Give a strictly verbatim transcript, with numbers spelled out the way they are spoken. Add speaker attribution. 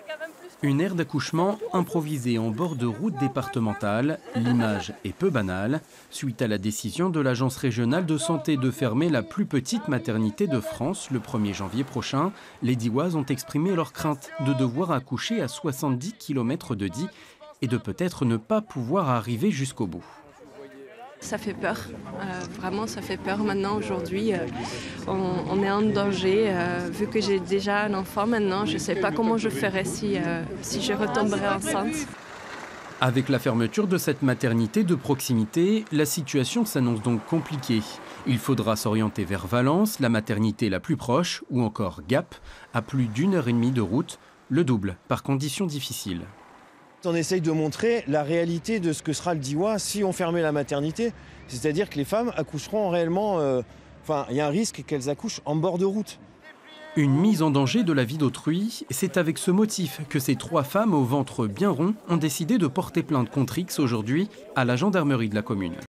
Speaker 1: Une aire d'accouchement improvisée en bord de route départementale, l'image est peu banale. Suite à la décision de l'Agence régionale de santé de fermer la plus petite maternité de France le premier janvier prochain, les Dioises ont exprimé leur crainte de devoir accoucher à soixante-dix kilomètres de Die et de peut-être ne pas pouvoir arriver jusqu'au bout.
Speaker 2: Ça fait peur, euh, vraiment ça fait peur maintenant aujourd'hui. Euh, on, on est en danger, euh, vu que j'ai déjà un enfant maintenant, je ne sais pas comment je ferais si, euh, si je retomberais enceinte.
Speaker 1: Avec la fermeture de cette maternité de proximité, la situation s'annonce donc compliquée. Il faudra s'orienter vers Valence, la maternité la plus proche, ou encore Gap, à plus d'une heure et demie de route, le double par conditions difficiles.
Speaker 3: On essaye de montrer la réalité de ce que sera le Diois si on fermait la maternité. C'est-à-dire que les femmes accoucheront réellement... Euh, enfin, il y a un risque qu'elles accouchent en bord de route.
Speaker 1: Une mise en danger de la vie d'autrui, c'est avec ce motif que ces trois femmes au ventre bien rond ont décidé de porter plainte contre X aujourd'hui à la gendarmerie de la commune.